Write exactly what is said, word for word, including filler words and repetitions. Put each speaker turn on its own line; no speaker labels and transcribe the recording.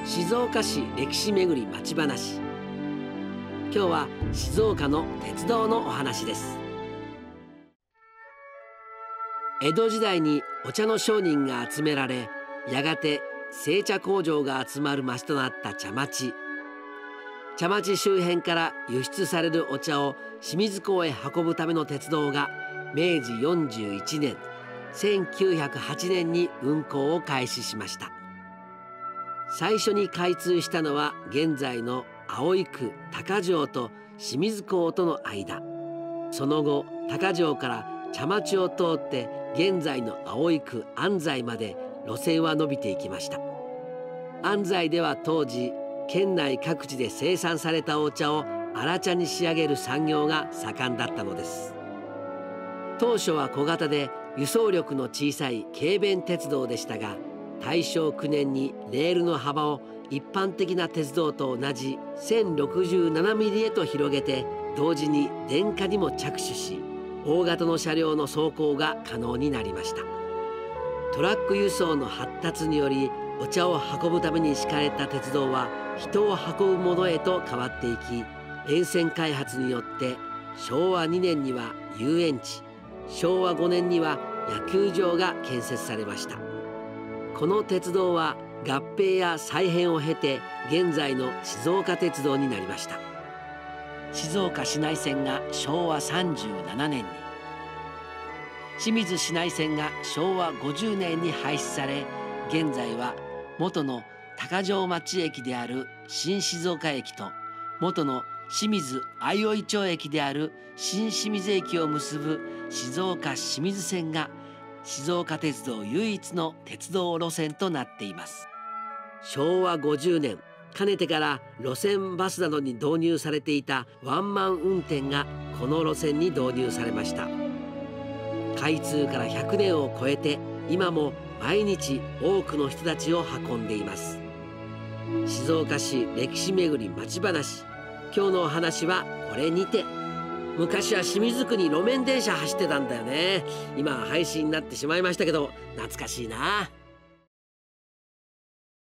静岡市歴史めぐり町話。今日は静岡の鉄道のお話です。江戸時代にお茶の商人が集められ、やがて製茶工場が集まる町となった茶町。茶町周辺から輸出されるお茶を清水港へ運ぶための鉄道がめいじよんじゅういちねんせんきゅうひゃくはちねんに運行を開始しました。最初に開通したのは現在の葵区高城と清水港との間。その後高城から茶町を通って現在の葵区安西まで路線は伸びていきました。安西では当時県内各地で生産されたお茶を荒茶に仕上げる産業が盛んだったのです。当初は小型で輸送力の小さい軽便鉄道でしたが、大正きゅうねんにレールの幅を一般的な鉄道と同じせんろくじゅうななミリへと広げて、同時に電化にも着手し、大型の車両の走行が可能になりました。トラック輸送の発達により、お茶を運ぶために敷かれた鉄道は人を運ぶものへと変わっていき、沿線開発によってしょうわにねんには遊園地、しょうわごねんには野球場が建設されました。この鉄道は合併や再編を経て現在の静岡鉄道になりました。静岡市内線がしょうわさんじゅうななねんに、清水市内線がしょうわごじゅうねんに廃止され、現在は元の高城町駅である新静岡駅と元の清水相生町駅である新清水駅を結ぶ静岡清水線が静岡鉄道唯一の鉄道路線となっています。しょうわごじゅうねん、かねてから路線バスなどに導入されていたワンマン運転がこの路線に導入されました。開通からひゃくねんを超えて今も毎日多くの人たちを運んでいます。静岡市歴史めぐり町話。今日のお話はこれにて。昔は清水区に路面電車走ってたんだよね。今は廃止になってしまいましたけど、懐かしいな。